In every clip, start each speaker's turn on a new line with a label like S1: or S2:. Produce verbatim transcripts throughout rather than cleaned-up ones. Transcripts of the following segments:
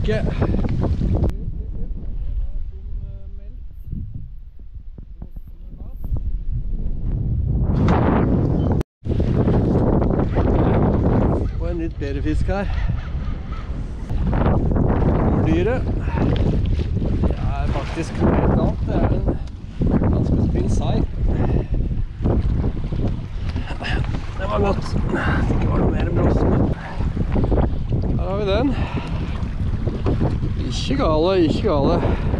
S1: fiske. Og en litt bedre fisk her. Dyret. Det er faktisk noe helt annet. Det er en ganske spinn sai. Det var godt. Det ikke var noe mer blåsende. Her har vi den. Ikke gale, ikke gale.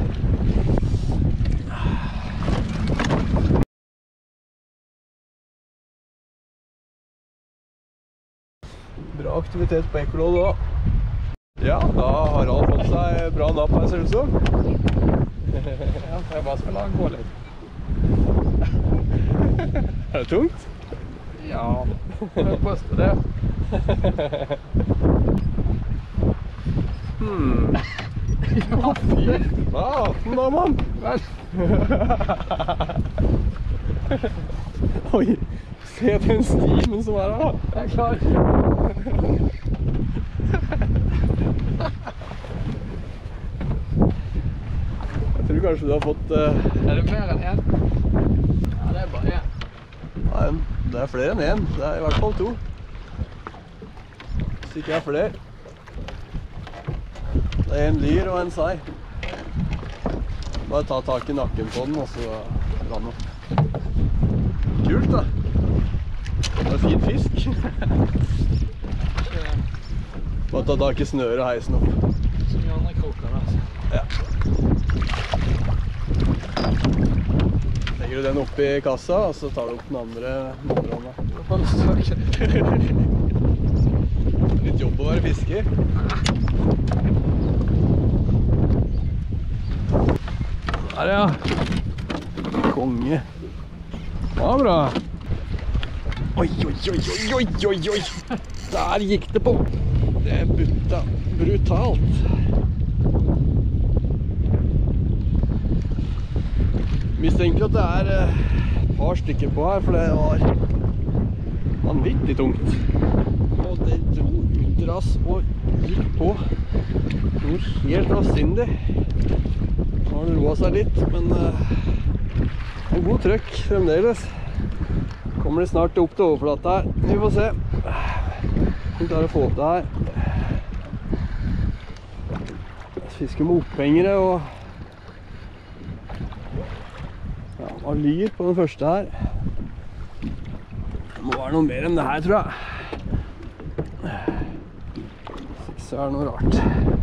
S1: Bra aktivitet på ekkolodd også. Ja, da har Harald fått seg bra napp her, ser det ut som. Ja, jeg bare skal la den gå litt. Er det tungt? Ja, jeg påstår det. Hmm. Ja, fy faen da, mann. Vel. Oi, se den stimen som er her da. Jeg er klar. Jeg tror kanskje du har fått... Uh... Er det mer enn en? Ja, det er bare en. Nei, det er flere enn en. Det er i hvert fall to. Hvis ikke er flere. Det er en lyr og en sai. Bare ta tak i nakken på den, og så dra den opp. Kult da. Det er fin fisk. Bare ta tak i snøret og heisen opp. Som i andre kroker, altså. Ja. Legger du den opp i kassa, og så tar du opp den andre målerne. Litt jobb å være fisker. Der ja. Konge. Ja, bra. Oi, oi, oi, oi, oi, oi. Der gikk det på. Det er butta brutalt. Mistenker at det er et par stykker på her, for det var vanvittig tungt. Og det dro utras og gikk på noe helt avsindig. Nå har det roet seg litt, men uh, en god trøkk fremdeles. Kommer det snart opp til overflata her. Vi får se. Vi klarer å få opp det her. Jeg fisker med opphengere og ja, og lyr på den første her. Det må være noe mer enn det her, tror jeg. Så er det noe rart.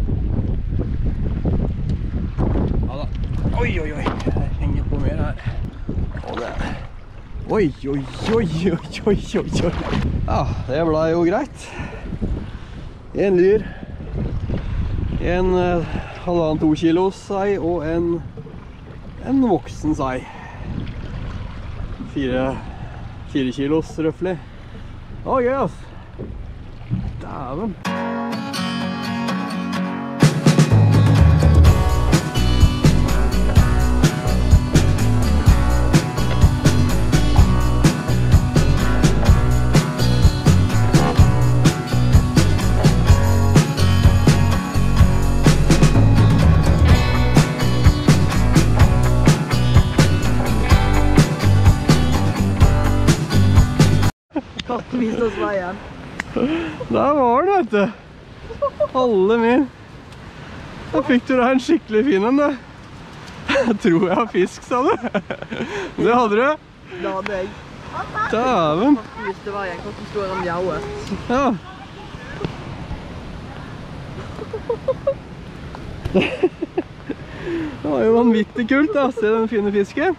S1: Ja da. Oi, oi, oi. Jeg henger på mer her. Og det er... Oi, oi, oi, oi, oi, oi. Ja, det ble jo greit. En lyr. En uh, halvannen to kilos sai og en, en voksen sai. Fire, fire kilos røffelig. Å, gøy ass. Dæven.
S2: Katten viste oss veien.
S1: Der var den, vet du. Alle min. Da fikk du deg en skikkelig fin en, du. Jeg tror jeg har fisk, sa du. Det hadde du?
S2: Det hadde jeg.
S1: Dæven.
S2: Katten viste veien. Katten står og mjauer.
S1: Ja. Det var jo vanvittig kult da. Se den fine fisken.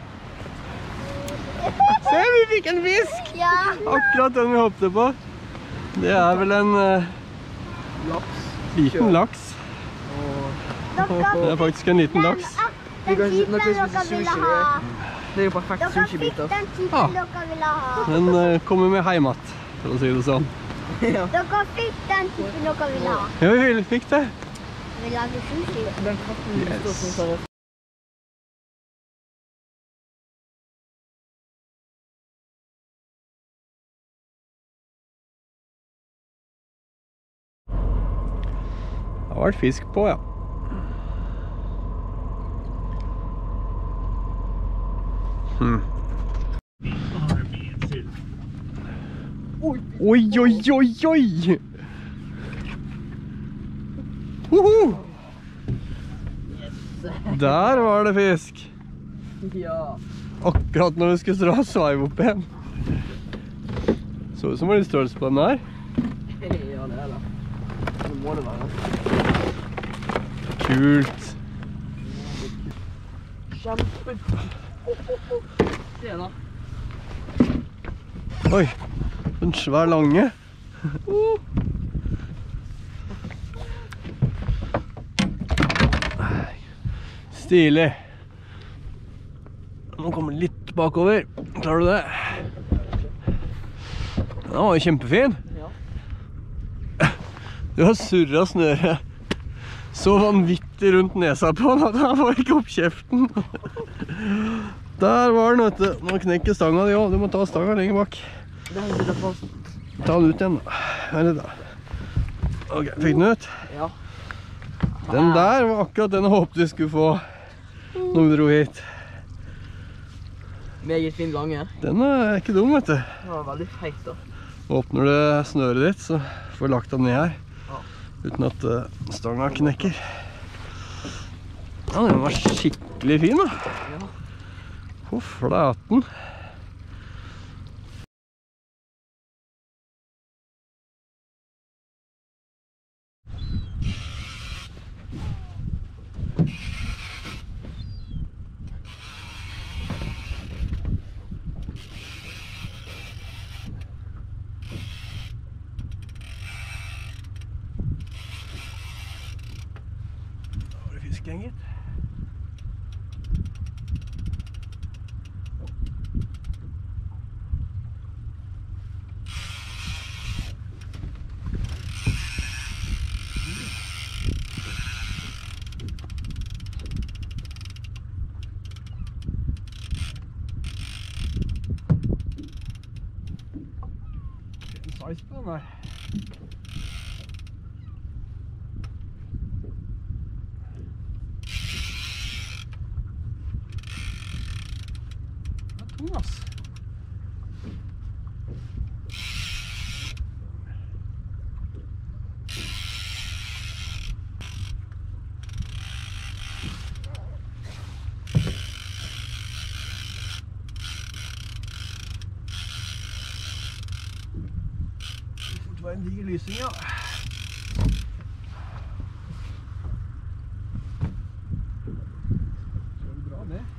S1: Se, vi fikk en fisk!
S3: Ja.
S1: Akkurat den vi hoppte på. Det er vel en uh,
S2: Laks.
S1: liten laks. Det er faktisk en liten laks.
S2: Vi kan ikke spise sushi. Det er jo perfekt sushi-biter.
S3: Den typen dere ville ha.
S1: Den uh, kommer med heimat, for å si det sånn.
S2: Ja.
S3: Dere fikk den typen dere ville ha.
S1: Ja, vi fikk det.
S3: Vi lager sushi.
S2: Den katten viste oss noe seriøst.
S1: Det har vært fisk på, ja. Hmm. Oi, oi, oi, oi! Woho! Der var det fisk!
S2: Ja.
S1: Akkurat når vi skulle dra sveiv opp igjen. Så ut som var litt størrelse på den der.
S2: Ja, det er det. Det må det være.
S1: Kult.
S2: Kjempe. Oh, oh, oh. Se da.
S1: Oi, en svær lange. Stilig. Nå kommer den litt bakover. Klarer du det? Den var jo kjempefin.
S2: Ja.
S1: Du har surret snøret så vanvittig rundt nesa på den at han får ikke opp kjeften. Der var den, vet du. Nå knekker stanga di også. Du må ta stanga lenger bak.
S2: Det har jeg fast.
S1: Ta den ut igjen da. Eller da. Ok, fikk den ut?
S2: Ja.
S1: Den der var akkurat den jeg håpet vi skulle få når vi dro hit.
S2: Meget fin lange.
S1: Den er ikke dum, vet du.
S2: Den var veldig feit da.
S1: Åpner du snøret ditt, så får du lagt den ned her.
S2: Ja.
S1: Uten at uh, stanga knekker. Ja, den var skikkelig fin da.
S2: Ja.
S1: På flaten. Fisken, gitt. En size på den her. Tung, ass. Det var en diger lysing, ja. Så er det bra, det.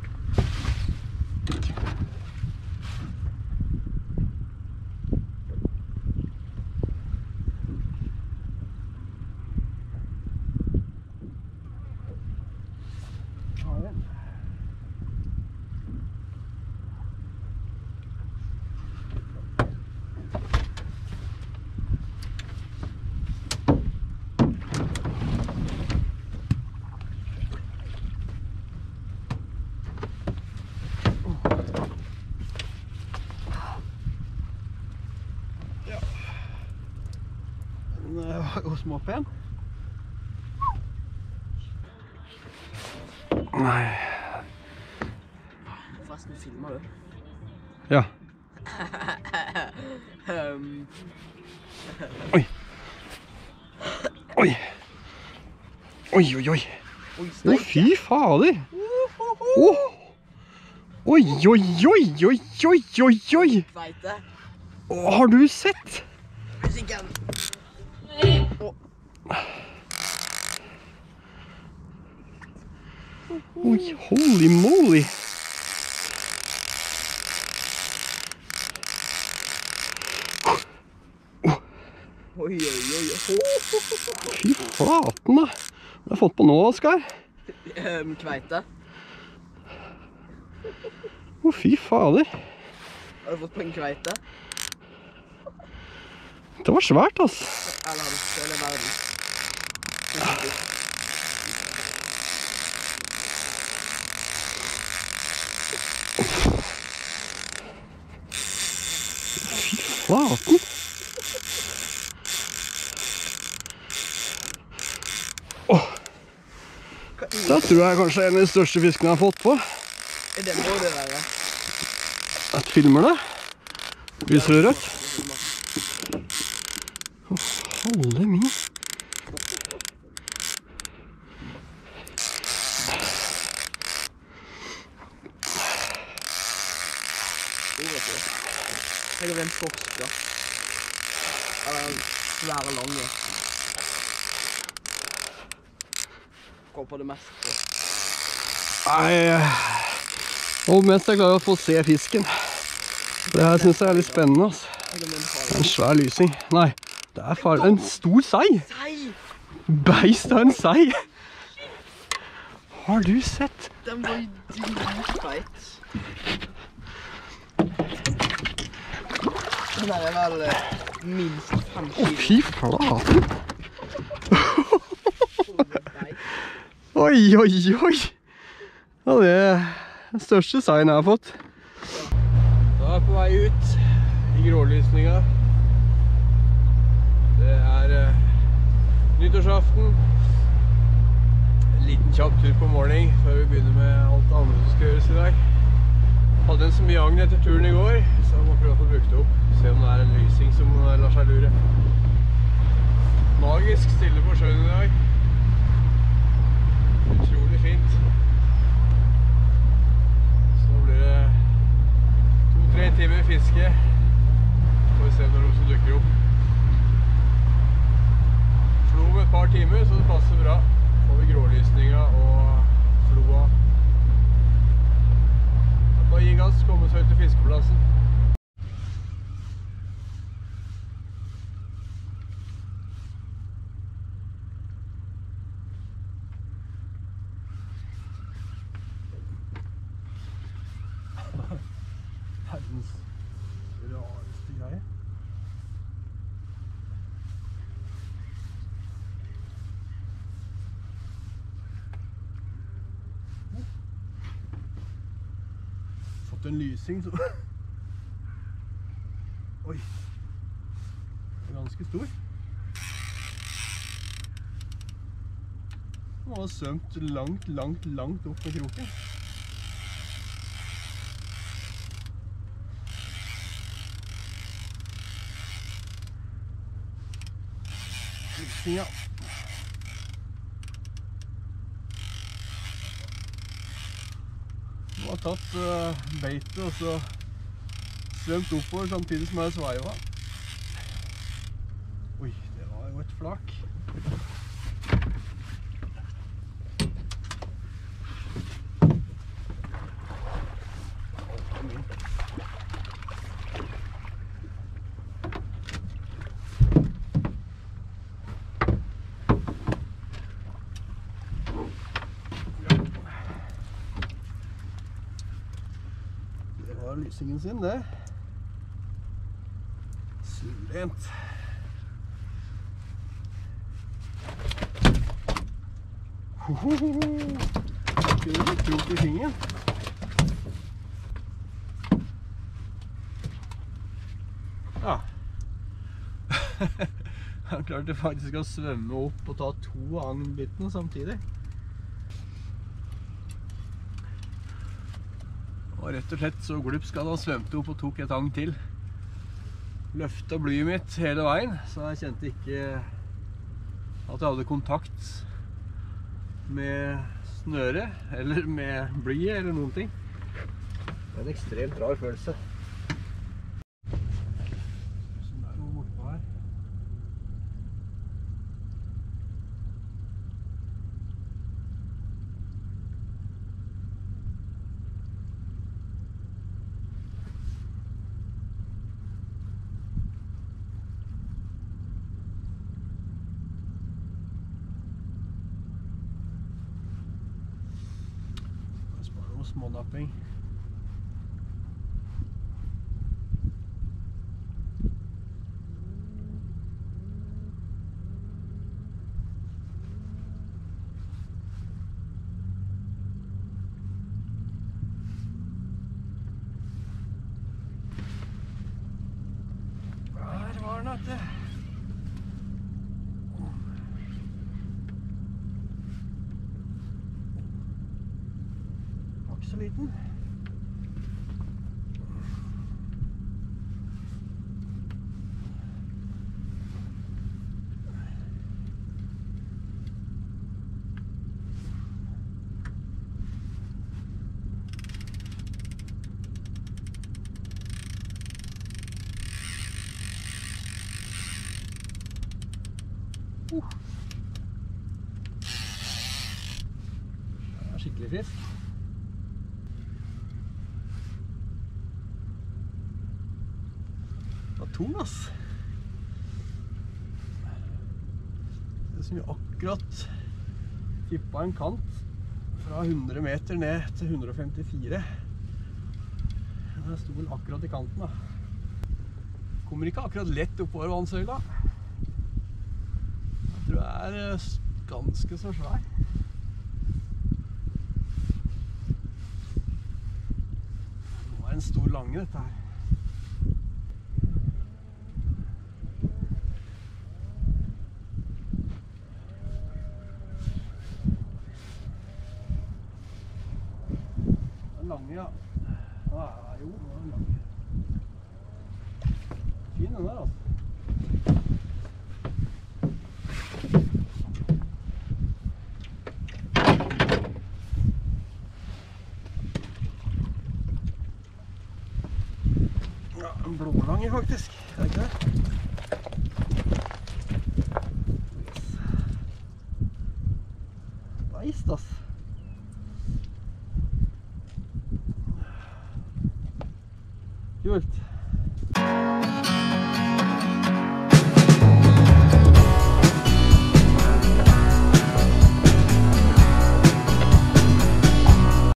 S1: Og småpen. Nei.
S2: Forresten, filmer du?
S1: Ja.
S2: um.
S1: Oi. Oi. Oi, oi, oi. Å, fy fader. Åh. Oi, oi, oi, oi, oi, oi, oi.
S2: Kveite.
S1: Å, har du sett?
S2: Musikken.
S1: Oi, holy moly.
S2: Oi, oi, oi.
S1: Fy flaten da. Hva har jeg fått på nå, Oskar?
S2: Um, kveite.
S1: Å, fy fader.
S2: Har du fått på en kveite?
S1: Det var svært, ass.
S2: Eller har du hele verden?
S1: Fy flaten. Åh. Da tror jeg kanskje en av de største fiskene jeg har fått på.
S2: Det må det være.
S1: at filmer det. Lyser det rødt. Å, holde min.
S2: Jeg har den torska. Eller svære lange. Gå på det meste.
S1: Nei, og mest jeg klarer å få se fisken. Det her synes jeg er litt spennende, altså. Det er en svær lysing. Nei, det er far... en stor sei. Beist av en sei. Har du sett?
S2: Den var jo dritfeit. Den er vel minst fem kilo.
S1: Å, fy flate. Oi, oi, oi. Ja, det er den største seien jeg har fått. Da er jeg på vei ut i grålysninga. Det er uh, nyttårsaften. En liten kjapp tur på morgen før vi begynner med alt det andre som skal gjøres i dag. Hadde en så mye agn etter turen i går, så jeg må prøve å få brukt det opp. Se om det er en lysing som lar seg lure. Magisk stille på sjøen i dag. Utrolig fint. Så nå blir det to-tre timer fiske. Får vi se når noe som dukker opp. Flo om et par timer, så det passer bra. Får vi grålysninga og floa. Bare gi gass, komme seg ut til fiskeplassen. Verdens rareste greie. Fått en lysing så... Oi. Den er ganske stor. Den har svømt langt, langt, langt opp med kroken. Lysinga. Nå har jeg tatt uh, beitet og så svømt oppover samtidig som jeg sveiva. Oi, det var jo et flak. Lysingen sin, det. Suverent. Hohoho! Ikke det litt krok i fingeren? Ja. Han klarte faktisk å svømme opp og ta to av agnbitene samtidig. Og rett og slett så glupsk hadde han svømte opp og tok et agn til. Løftet blyet mitt hele veien, så jeg kjente ikke at jeg hadde kontakt med snøret, eller med blyet, eller noen ting. Det er en ekstremt rar følelse. Sånn er noe bortpå her. Smånapping. Der var den, vet du. Så liten. Uh. Det er skikkelig fisk. Det var tung, ass. Det som vi akkurat tippet en kant fra hundre meter ned til hundre og femtifire. Den sto vel akkurat i kanten, da. Kommer ikke akkurat lett oppover vannsøyla. Jeg tror det er ganske så svær. Det var en stor lange, dette her. Den lange, ja. Ah, jo, den lange. Fin den der, altså. Ja, en blålange faktisk, er det ikke det? Yes. Beist, ass. Kult.